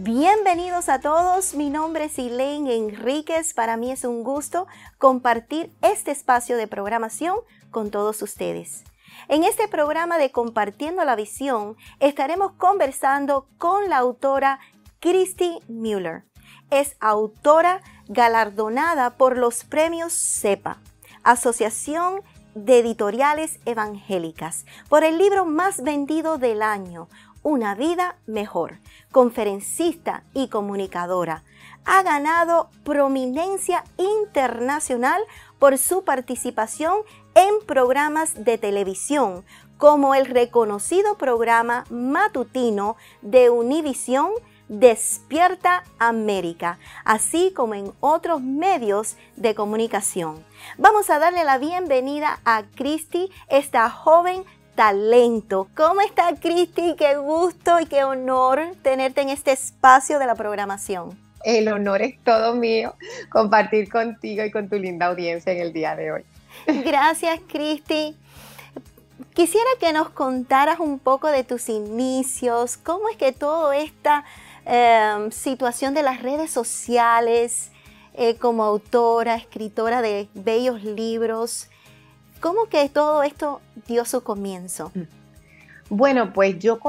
Bienvenidos a todos, mi nombre es Elaine Enríquez. Para mí es un gusto compartir este espacio de programación con todos ustedes. En este programa de Compartiendo la Visión estaremos conversando con la autora Christy Mueller. Es autora galardonada por los premios CEPA, Asociación de Editoriales Evangélicas, por el libro más vendido del año, Una vida mejor. Conferencista y comunicadora. Ha ganado prominencia internacional por su participación en programas de televisión, como el reconocido programa matutino de Univisión Despierta América, así como en otros medios de comunicación. Vamos a darle la bienvenida a Christy, esta joven talento. ¿Cómo está, Christy? Qué gusto y qué honor tenerte en este espacio de la programación. El honor es todo mío compartir contigo y con tu linda audiencia en el día de hoy. Gracias, Christy. Quisiera que nos contaras un poco de tus inicios, cómo es que toda esta situación de las redes sociales, como autora, escritora de bellos libros, ¿cómo que todo esto dio su comienzo? Bueno, pues yo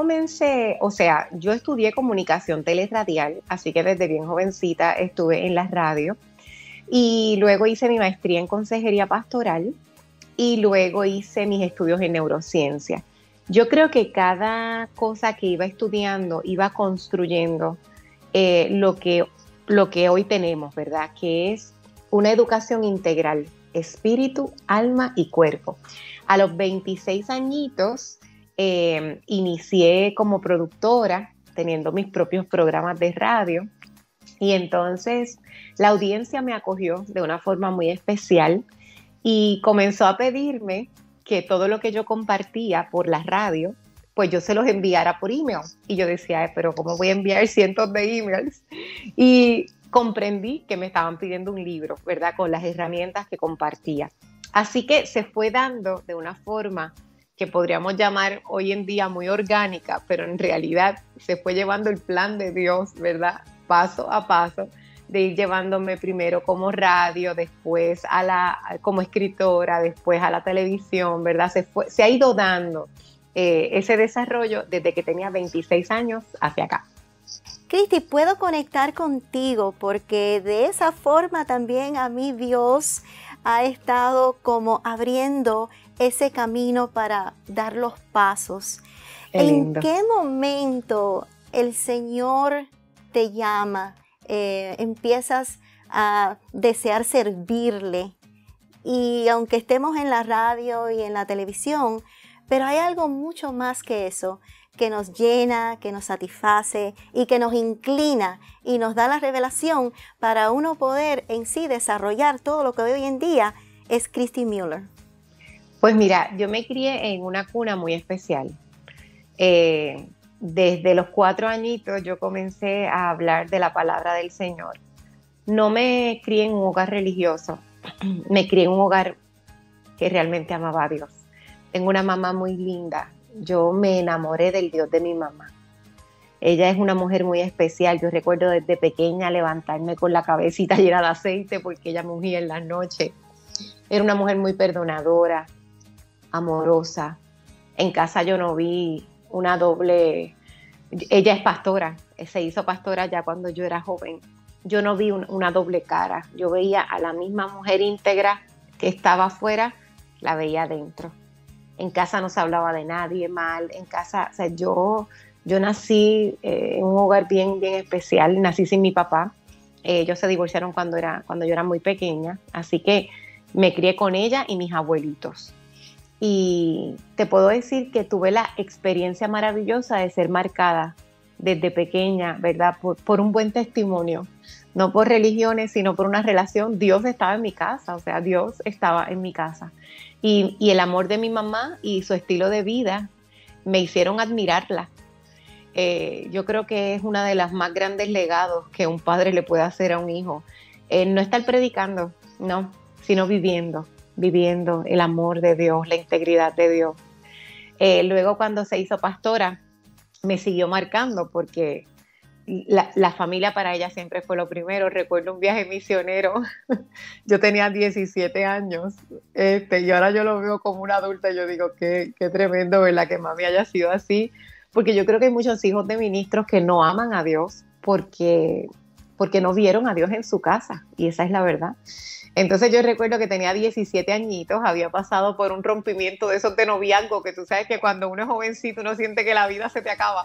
yo estudié comunicación teleradial, así que desde bien jovencita estuve en la radio y luego hice mi maestría en consejería pastoral y luego hice mis estudios en neurociencia. Yo creo que cada cosa que iba estudiando iba construyendo lo que hoy tenemos, ¿verdad? Que es una educación integral, espíritu, alma y cuerpo. A los 26 añitos inicié como productora, teniendo mis propios programas de radio, y entonces la audiencia me acogió de una forma muy especial y comenzó a pedirme que todo lo que yo compartía por la radio, pues yo se los enviara por email. Y yo decía, pero ¿cómo voy a enviar cientos de emails? Y comprendí que me estaban pidiendo un libro, ¿verdad? Con las herramientas que compartía. Así que se fue dando de una forma que podríamos llamar hoy en día muy orgánica, pero en realidad se fue llevando el plan de Dios, ¿verdad? Paso a paso, de ir llevándome primero como radio, después como escritora, después a la televisión, ¿verdad? Se ha ido dando ese desarrollo desde que tenía 26 años hacia acá. Christy, puedo conectar contigo porque de esa forma también a mí Dios ha estado como abriendo ese camino para dar los pasos. ¿En qué momento el Señor te llama? Empiezas a desear servirle, y aunque estemos en la radio y en la televisión, pero hay algo mucho más que eso, que nos llena, que nos satisface y que nos inclina y nos da la revelación para uno poder en sí desarrollar todo lo que hoy en día es Christy Mueller. Pues mira, yo me crié en una cuna muy especial. Desde los 4 añitos yo comencé a hablar de la palabra del Señor. No me crié en un hogar religioso, me crié en un hogar que realmente amaba a Dios. Tengo una mamá muy linda. Yo me enamoré del Dios de mi mamá. Ella es una mujer muy especial. Yo recuerdo desde pequeña levantarme con la cabecita llena de aceite porque ella me ungía en las noches. Era una mujer muy perdonadora, amorosa. En casa yo no vi una doble... Ella es pastora, se hizo pastora ya cuando yo era joven. Yo no vi una doble cara. Yo veía a la misma mujer íntegra que estaba afuera, la veía adentro. En casa no se hablaba de nadie mal. En casa, o sea, yo nací en un hogar bien, bien especial. Nací sin mi papá. Ellos se divorciaron cuando yo era muy pequeña. Así que me crié con ella y mis abuelitos. Y te puedo decir que tuve la experiencia maravillosa de ser marcada desde pequeña, ¿verdad? Por un buen testimonio. No por religiones, sino por una relación. Dios estaba en mi casa, o sea, Dios estaba en mi casa. Y el amor de mi mamá y su estilo de vida me hicieron admirarla. Yo creo que es una de las más grandes legados que un padre le puede hacer a un hijo. No estar predicando, no, sino viviendo el amor de Dios, la integridad de Dios. Luego cuando se hizo pastora, me siguió marcando porque la familia para ella siempre fue lo primero. Recuerdo un viaje misionero, yo tenía 17 años, y ahora yo lo veo como una adulta y yo digo, qué tremendo, ¿verdad? Que mami haya sido así, porque yo creo que hay muchos hijos de ministros que no aman a Dios porque no vieron a Dios en su casa, y esa es la verdad. Entonces yo recuerdo que tenía 17 añitos, había pasado por un rompimiento de esos de noviazgo, que tú sabes que cuando uno es jovencito uno siente que la vida se te acaba.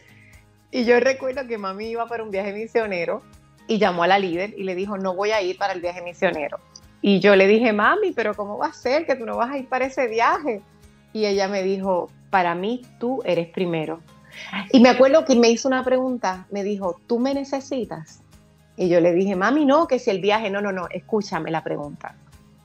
Y yo recuerdo que mami iba para un viaje misionero y llamó a la líder y le dijo, no voy a ir para el viaje misionero. Y yo le dije, mami, pero ¿cómo va a ser que tú no vas a ir para ese viaje? Y ella me dijo, para mí tú eres primero. Y me acuerdo que me hizo una pregunta, me dijo, ¿tú me necesitas? Y yo le dije, mami, no, que si el viaje, no, escúchame la pregunta.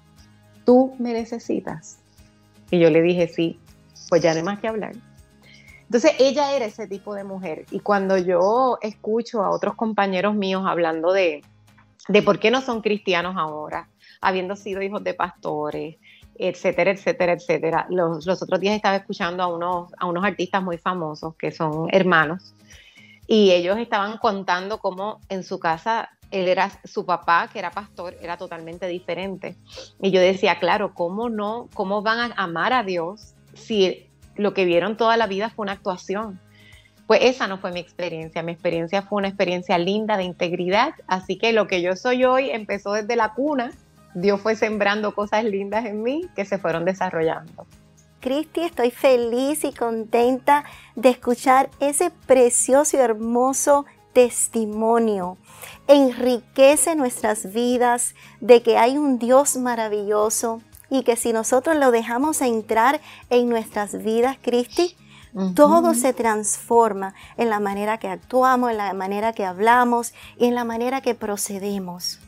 ¿Tú me necesitas? Y yo le dije, sí, pues ya no hay más que hablar. Entonces ella era ese tipo de mujer, y cuando yo escucho a otros compañeros míos hablando de por qué no son cristianos ahora, habiendo sido hijos de pastores, etcétera, etcétera, etcétera. Los otros días estaba escuchando a unos artistas muy famosos que son hermanos, y ellos estaban contando cómo en su casa su papá, que era pastor, era totalmente diferente. Y yo decía, claro, ¿cómo van a amar a Dios si lo que vieron toda la vida fue una actuación? Pues esa no fue mi experiencia fue una experiencia linda de integridad, así que lo que yo soy hoy empezó desde la cuna. Dios fue sembrando cosas lindas en mí que se fueron desarrollando. Cristi, estoy feliz y contenta de escuchar ese precioso y hermoso testimonio. Enriquece nuestras vidas de que hay un Dios maravilloso y que si nosotros lo dejamos entrar en nuestras vidas, Cristi, todo se transforma en la manera que actuamos, en la manera que hablamos y en la manera que procedemos.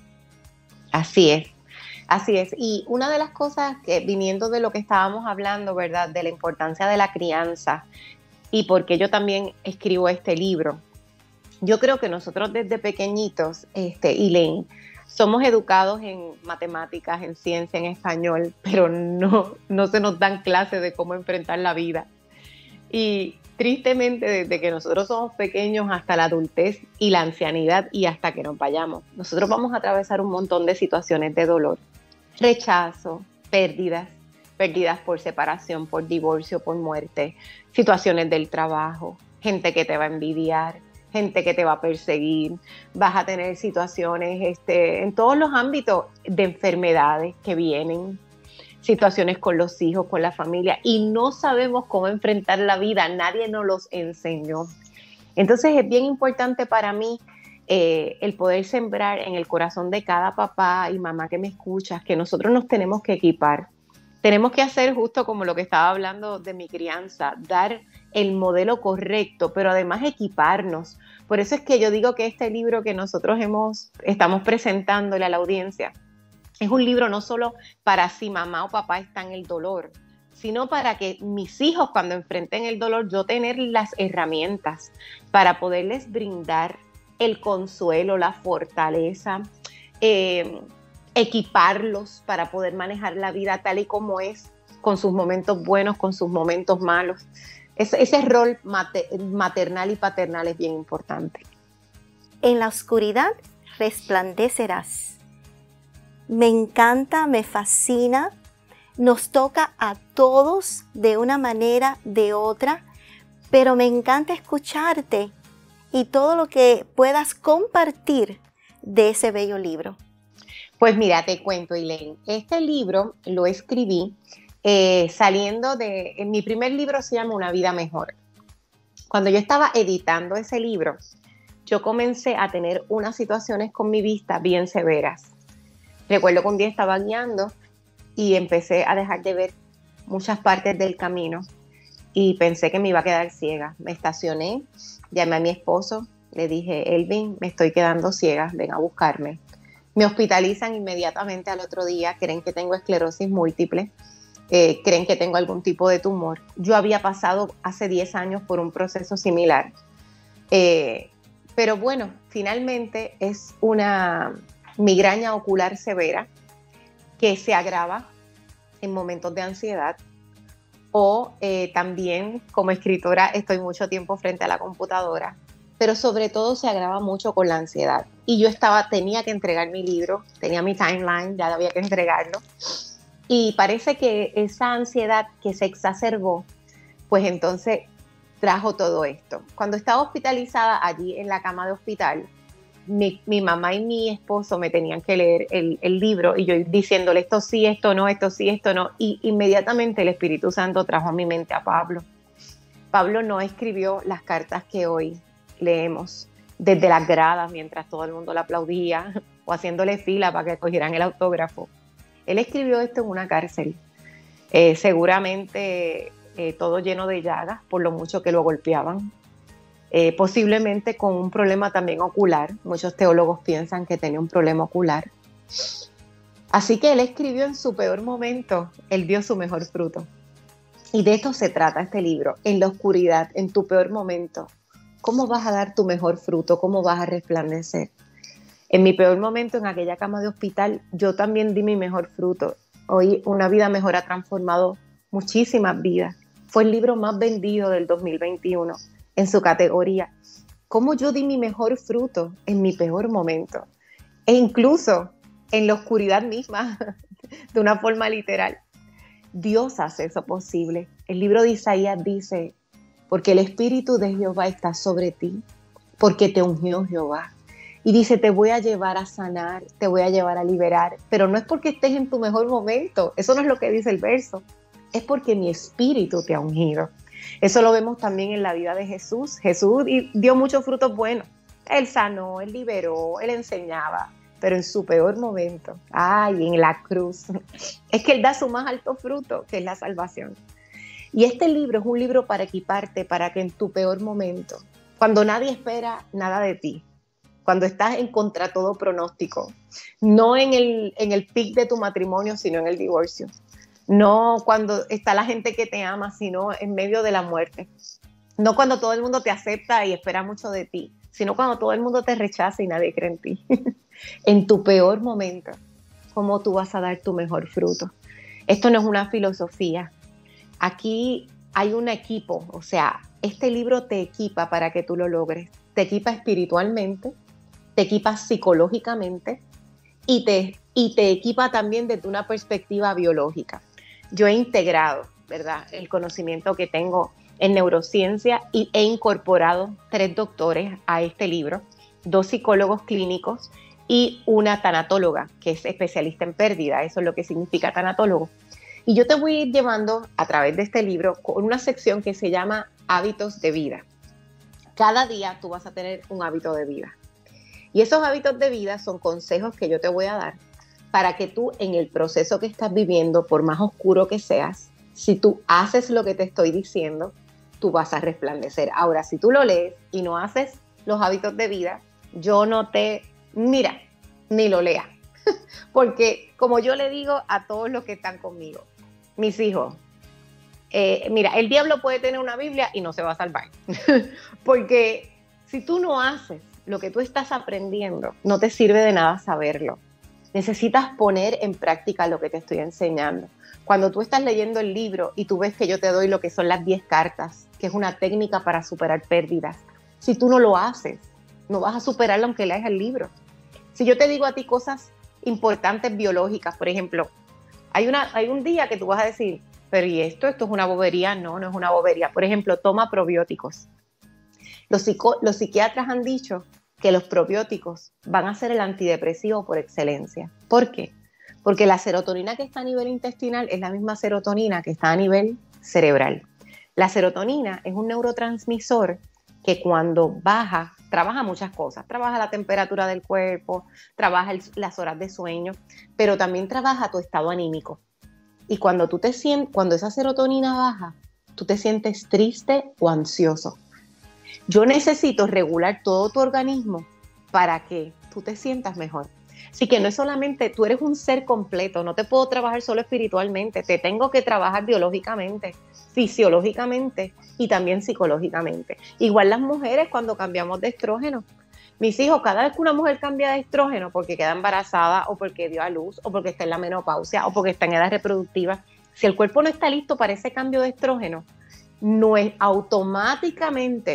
Así es. Así es, y una de las cosas que, viniendo de lo que estábamos hablando, ¿verdad?, de la importancia de la crianza, y porque yo también escribo este libro, yo creo que nosotros desde pequeñitos, Elaine, somos educados en matemáticas, en ciencia, en español, pero no se nos dan clases de cómo enfrentar la vida. Y tristemente, desde que nosotros somos pequeños hasta la adultez y la ancianidad y hasta que nos vayamos, nosotros vamos a atravesar un montón de situaciones de dolor. Rechazo, pérdidas por separación, por divorcio, por muerte, situaciones del trabajo, gente que te va a envidiar, gente que te va a perseguir, vas a tener situaciones en todos los ámbitos de enfermedades que vienen, situaciones con los hijos, con la familia, y no sabemos cómo enfrentar la vida, nadie nos los enseñó. Entonces es bien importante para mí el poder sembrar en el corazón de cada papá y mamá que me escuchas, que nosotros nos tenemos que equipar. Tenemos que hacer justo como lo que estaba hablando de mi crianza, dar el modelo correcto, pero además equiparnos. Por eso es que yo digo que este libro que nosotros estamos presentándole a la audiencia es un libro no solo para si mamá o papá está en el dolor, sino para que mis hijos, cuando enfrenten el dolor, yo tener las herramientas para poderles brindar el consuelo, la fortaleza, equiparlos para poder manejar la vida tal y como es, con sus momentos buenos, con sus momentos malos. Ese rol maternal y paternal es bien importante. En la oscuridad resplandecerás. Me encanta, me fascina. Nos toca a todos de una manera, de otra, pero me encanta escucharte y todo lo que puedas compartir de ese bello libro. Pues mira, te cuento, Elaine, este libro lo escribí mi primer libro se llama Una vida mejor. Cuando yo estaba editando ese libro, yo comencé a tener unas situaciones con mi vista bien severas. Recuerdo que un día estaba guiando y empecé a dejar de ver muchas partes del camino y pensé que me iba a quedar ciega. Me estacioné, llamé a mi esposo, le dije, Elvin, me estoy quedando ciega, ven a buscarme. Me hospitalizan inmediatamente al otro día, creen que tengo esclerosis múltiple, creen que tengo algún tipo de tumor. Yo había pasado hace 10 años por un proceso similar. Pero bueno, finalmente es una migraña ocular severa que se agrava en momentos de ansiedad, o también como escritora estoy mucho tiempo frente a la computadora, pero sobre todo se agrava mucho con la ansiedad. Y yo tenía que entregar mi libro, tenía mi timeline, ya había que entregarlo. Y parece que esa ansiedad que se exacerbó, pues entonces trajo todo esto. Cuando estaba hospitalizada allí en la cama de hospital, mi mamá y mi esposo me tenían que leer el libro y yo diciéndole esto sí, esto no, esto sí, esto no. Y inmediatamente el Espíritu Santo trajo a mi mente a Pablo. Pablo no escribió las cartas que hoy leemos desde las gradas mientras todo el mundo le aplaudía o haciéndole fila para que cogieran el autógrafo. Él escribió esto en una cárcel, seguramente todo lleno de llagas por lo mucho que lo golpeaban, posiblemente con un problema también ocular. Muchos teólogos piensan que tenía un problema ocular. Así que él escribió en su peor momento, él dio su mejor fruto. Y de esto se trata este libro, en la oscuridad, en tu peor momento. ¿Cómo vas a dar tu mejor fruto? ¿Cómo vas a resplandecer? En mi peor momento, en aquella cama de hospital, yo también di mi mejor fruto. Hoy Una vida mejor ha transformado muchísimas vidas. Fue el libro más vendido del 2021 en su categoría. ¿Cómo yo di mi mejor fruto en mi peor momento? E incluso en la oscuridad misma, de una forma literal. Dios hace eso posible. El libro de Isaías dice, porque el Espíritu de Jehová está sobre ti, porque te ungió Jehová. Y dice, te voy a llevar a sanar, te voy a llevar a liberar, pero no es porque estés en tu mejor momento, eso no es lo que dice el verso, es porque mi Espíritu te ha ungido. Eso lo vemos también en la vida de Jesús. Jesús dio muchos frutos buenos. Él sanó, él liberó, él enseñaba, pero en su peor momento, en la cruz, es que él da su más alto fruto, que es la salvación. Y este libro es un libro para equiparte, para que en tu peor momento, cuando nadie espera nada de ti, cuando estás en contra todo pronóstico, no en el pic de tu matrimonio, sino en el divorcio, no cuando está la gente que te ama, sino en medio de la muerte, no cuando todo el mundo te acepta y espera mucho de ti, sino cuando todo el mundo te rechaza y nadie cree en ti. En tu peor momento, ¿cómo tú vas a dar tu mejor fruto? Esto no es una filosofía. Aquí hay un equipo, o sea, este libro te equipa para que tú lo logres. Te equipa espiritualmente, te equipa psicológicamente y te equipa también desde una perspectiva biológica. Yo he integrado, ¿verdad?, el conocimiento que tengo en neurociencia y he incorporado 3 doctores a este libro, 2 psicólogos clínicos y una tanatóloga que es especialista en pérdida. Eso es lo que significa tanatólogo. Y yo te voy a ir llevando a través de este libro con una sección que se llama hábitos de vida. Cada día tú vas a tener un hábito de vida. Y esos hábitos de vida son consejos que yo te voy a dar para que tú en el proceso que estás viviendo, por más oscuro que seas, si tú haces lo que te estoy diciendo, tú vas a resplandecer. Ahora, si tú lo lees y no haces los hábitos de vida, yo no te, ni lo leas. Porque como yo le digo a todos los que están conmigo, mis hijos, el diablo puede tener una Biblia y no se va a salvar. Porque si tú no haces lo que tú estás aprendiendo, no te sirve de nada saberlo. Necesitas poner en práctica lo que te estoy enseñando. Cuando tú estás leyendo el libro y tú ves que yo te doy lo que son las 10 cartas, que es una técnica para superar pérdidas, si tú no lo haces, no vas a superarlo aunque leas el libro. Si yo te digo a ti cosas importantes biológicas, por ejemplo, hay un día que tú vas a decir, pero ¿y esto? ¿Esto es una bobería? No, no es una bobería. Por ejemplo, toma probióticos. Los psiquiatras han dicho que los probióticos van a ser el antidepresivo por excelencia. ¿Por qué? Porque la serotonina que está a nivel intestinal es la misma serotonina que está a nivel cerebral. La serotonina es un neurotransmisor que cuando baja, trabaja muchas cosas. Trabaja la temperatura del cuerpo, trabaja las horas de sueño, pero también trabaja tu estado anímico. Y cuando cuando esa serotonina baja, tú te sientes triste o ansioso. Yo necesito regular todo tu organismo para que tú te sientas mejor. Así que no es solamente, tú eres un ser completo, no te puedo trabajar solo espiritualmente, te tengo que trabajar biológicamente, fisiológicamente y también psicológicamente. Igual las mujeres cuando cambiamos de estrógeno. Mis hijos, cada vez que una mujer cambia de estrógeno porque queda embarazada o porque dio a luz o porque está en la menopausia o porque está en edad reproductiva, si el cuerpo no está listo para ese cambio de estrógeno, no es automáticamente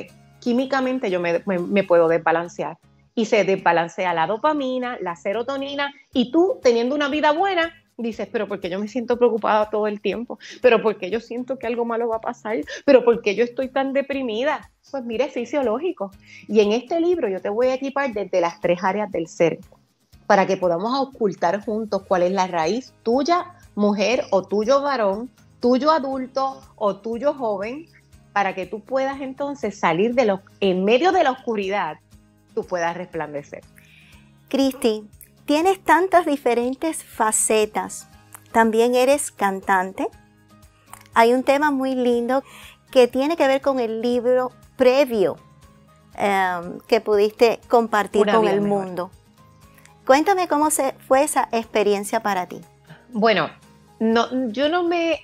químicamente yo me puedo desbalancear. Y se desbalancea la dopamina, la serotonina, y tú, teniendo una vida buena, dices, pero ¿por qué yo me siento preocupada todo el tiempo? ¿Pero por qué yo siento que algo malo va a pasar? ¿Pero por qué yo estoy tan deprimida? Pues mire, es fisiológico. Y en este libro yo te voy a equipar desde las 3 áreas del ser, para que podamos ocultar juntos cuál es la raíz tuya, mujer, o tuyo, varón, tuyo, adulto, o tuyo, joven, para que tú puedas entonces salir en medio de la oscuridad, tú puedas resplandecer. Cristi, tienes tantas diferentes facetas. También eres cantante. Hay un tema muy lindo que tiene que ver con el libro previo que pudiste compartir con el mundo. Cuéntame cómo fue esa experiencia para ti. Bueno, yo no me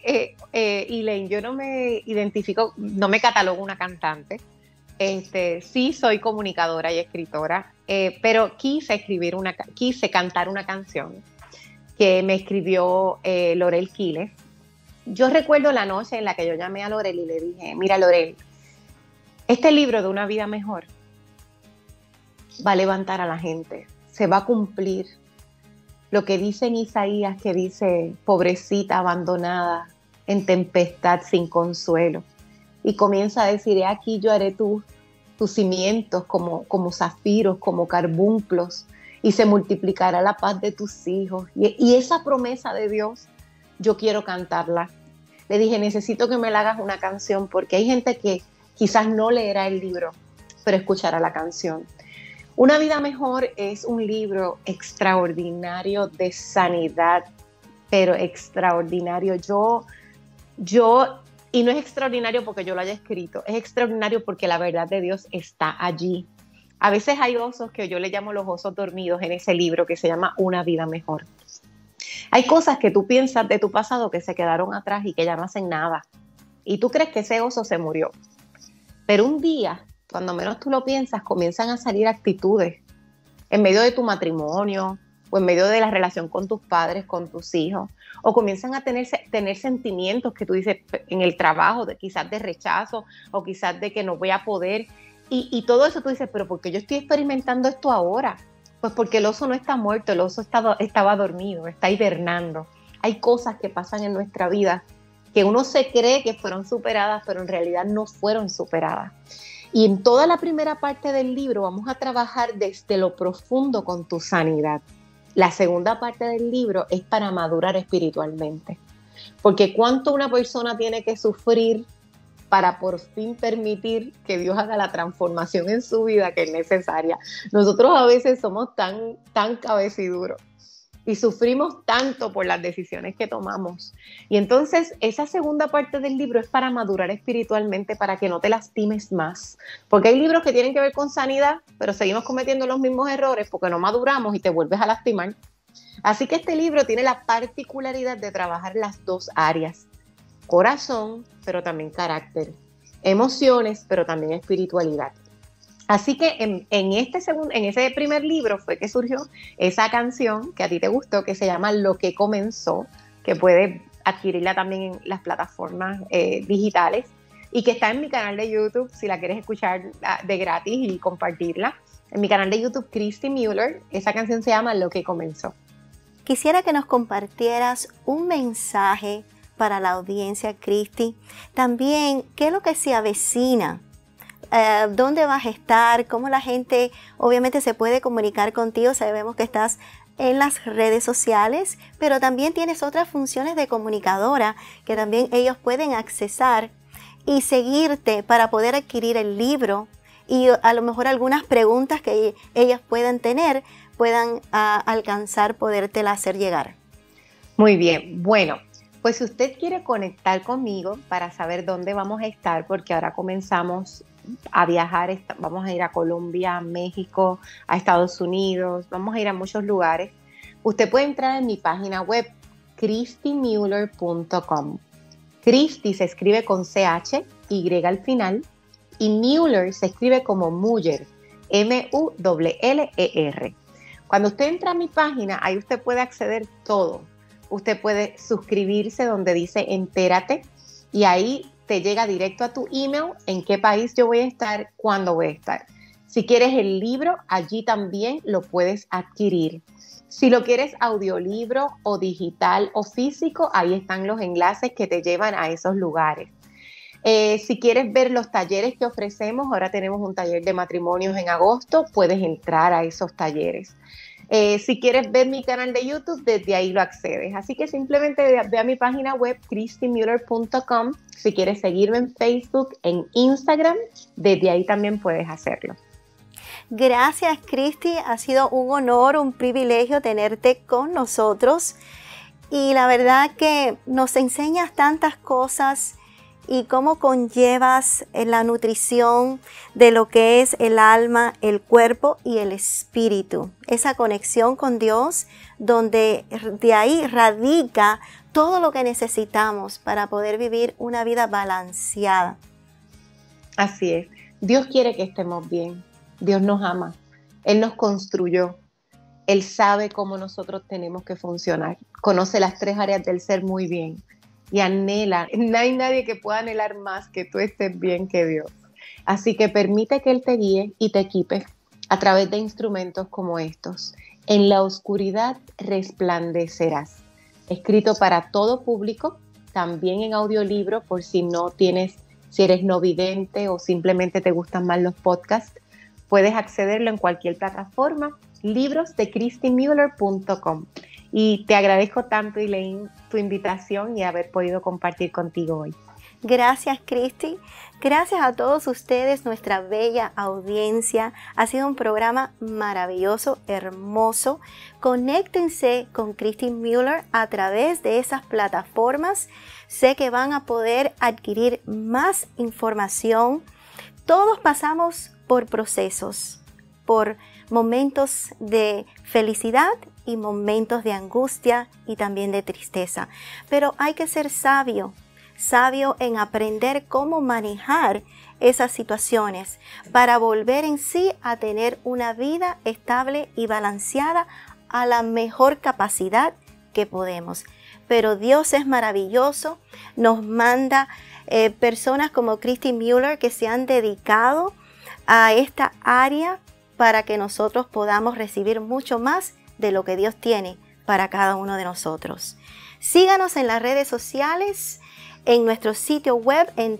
identifico, no me catalogo una cantante. Sí soy comunicadora y escritora, pero quise cantar una canción que me escribió Lorel Quiles. Yo recuerdo la noche en la que yo llamé a Lorel y le dije, mira Lorel, este libro de una vida mejor va a levantar a la gente, se va a cumplir lo que dice en Isaías, que dice, pobrecita abandonada, en tempestad sin consuelo. Y comienza a decir, aquí yo haré tus cimientos como zafiros, como carbunclos, y se multiplicará la paz de tus hijos. Y esa promesa de Dios, yo quiero cantarla. Le dije, necesito que me la hagas una canción, porque hay gente que quizás no leerá el libro, pero escuchará la canción. Una vida mejor es un libro extraordinario de sanidad, pero extraordinario. Y no es extraordinario porque yo lo haya escrito, es extraordinario porque la verdad de Dios está allí. A veces hay osos que yo le llamo los osos dormidos en ese libro que se llama Una vida mejor. Hay cosas que tú piensas de tu pasado que se quedaron atrás y que ya no hacen nada. Y tú crees que ese oso se murió. Pero un día, cuando menos tú lo piensas, comienzan a salir actitudes en medio de tu matrimonio o en medio de la relación con tus padres, con tus hijos, o comienzan a tener sentimientos que tú dices en el trabajo, quizás de rechazo o quizás de que no voy a poder. Y todo eso tú dices, pero ¿por qué yo estoy experimentando esto ahora? Pues porque el oso no está muerto, el oso estaba dormido, está hibernando. Hay cosas que pasan en nuestra vida que uno se cree que fueron superadas, pero en realidad no fueron superadas. Y en toda la primera parte del libro vamos a trabajar desde lo profundo con tu sanidad. La segunda parte del libro es para madurar espiritualmente. Porque cuánto una persona tiene que sufrir para por fin permitir que Dios haga la transformación en su vida que es necesaria. Nosotros a veces somos tan cabeciduros y sufrimos tanto por las decisiones que tomamos. Y entonces esa segunda parte del libro es para madurar espiritualmente, para que no te lastimes más. Porque hay libros que tienen que ver con sanidad, pero seguimos cometiendo los mismos errores porque no maduramos y te vuelves a lastimar. Así que este libro tiene la particularidad de trabajar las dos áreas. Corazón, pero también carácter. Emociones, pero también espiritualidad. Así que en ese primer libro fue que surgió esa canción que a ti te gustó, que se llama Lo que comenzó, que puedes adquirirla también en las plataformas digitales y que está en mi canal de YouTube, si la quieres escuchar de gratis y compartirla. En mi canal de YouTube, Cristi Müller, esa canción se llama Lo que comenzó. Quisiera que nos compartieras un mensaje para la audiencia, Cristi. También, ¿qué es lo que se avecina? ¿Dónde vas a estar? ¿Cómo la gente obviamente se puede comunicar contigo? Sabemos que estás en las redes sociales, pero también tienes otras funciones de comunicadora que también ellos pueden accesar y seguirte para poder adquirir el libro y a lo mejor algunas preguntas que ellas puedan tener, puedan alcanzar podértela hacer llegar. Muy bien, bueno. Pues si usted quiere conectar conmigo para saber dónde vamos a estar, porque ahora comenzamos a viajar, vamos a ir a Colombia, a México, a Estados Unidos, vamos a ir a muchos lugares. Usted puede entrar en mi página web, cristimüller.com. Cristi se escribe con CH, Y al final, y Müller se escribe como Müller, M-U-L-L-E-R. Cuando usted entra a mi página, ahí usted puede acceder todo. Usted puede suscribirse donde dice entérate y ahí te llega directo a tu email en qué país yo voy a estar, cuándo voy a estar. Si quieres el libro, allí también lo puedes adquirir. Si lo quieres audiolibro o digital o físico, ahí están los enlaces que te llevan a esos lugares. Si quieres ver los talleres que ofrecemos, ahora tenemos un taller de matrimonios en agosto, puedes entrar a esos talleres. Si quieres ver mi canal de YouTube, desde ahí lo accedes. Así que simplemente ve a mi página web, christymuller.com. Si quieres seguirme en Facebook, en Instagram, desde ahí también puedes hacerlo. Gracias, Christy. Ha sido un honor, un privilegio tenerte con nosotros. Y la verdad que nos enseñas tantas cosas y cómo conllevas la nutrición de lo que es el alma, el cuerpo y el espíritu. Esa conexión con Dios, donde de ahí radica todo lo que necesitamos para poder vivir una vida balanceada. Así es. Dios quiere que estemos bien. Dios nos ama. Él nos construyó. Él sabe cómo nosotros tenemos que funcionar. Conoce las 3 áreas del ser muy bien. Y anhela, no hay nadie que pueda anhelar más que tú estés bien que Dios. Así que permite que Él te guíe y te equipe a través de instrumentos como estos. En la oscuridad resplandecerás. Escrito para todo público, también en audiolibro, por si eres no vidente o simplemente te gustan más los podcasts, puedes accederlo en cualquier plataforma, librosdechristymuller.com. Y te agradezco tanto, Elaine, tu invitación y haber podido compartir contigo hoy. Gracias, Christy. Gracias a todos ustedes, nuestra bella audiencia. Ha sido un programa maravilloso, hermoso. Conéctense con Christy Muller a través de esas plataformas. Sé que van a poder adquirir más información. Todos pasamos por procesos, por momentos de felicidad y momentos de angustia y también de tristeza. Pero hay que ser sabio en aprender cómo manejar esas situaciones para volver en sí a tener una vida estable y balanceada a la mejor capacidad que podemos. Pero Dios es maravilloso, nos manda personas como Christy Muller que se han dedicado a esta área para que nosotros podamos recibir mucho más de lo que Dios tiene para cada uno de nosotros. Síganos en las redes sociales, en nuestro sitio web en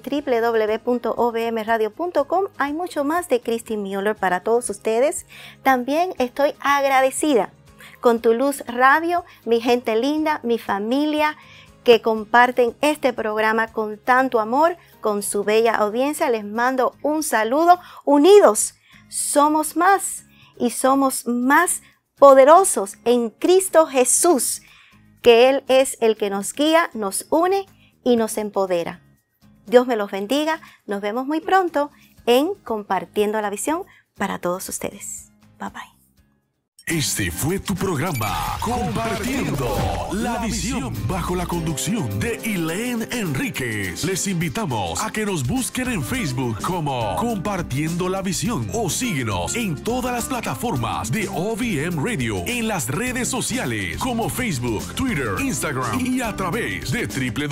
www.ovmradio.com. Hay mucho más de Christy Muller para todos ustedes. También estoy agradecida con Tu Luz Radio, mi gente linda, mi familia, que comparten este programa con tanto amor, con su bella audiencia. Les mando un saludo. Unidos somos más y somos más poderosos en Cristo Jesús, que Él es el que nos guía, nos une y nos empodera. Dios me los bendiga. Nos vemos muy pronto en Compartiendo la Visión para todos ustedes. Bye bye. Este fue tu programa Compartiendo la Visión, bajo la conducción de Elaine Enríquez. Les invitamos a que nos busquen en Facebook como Compartiendo la Visión o síguenos en todas las plataformas de OVM Radio, en las redes sociales como Facebook, Twitter, Instagram y a través de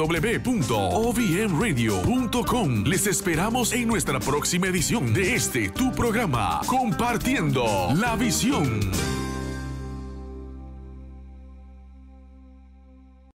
www.ovmradio.com. Les esperamos en nuestra próxima edición de tu programa Compartiendo la Visión.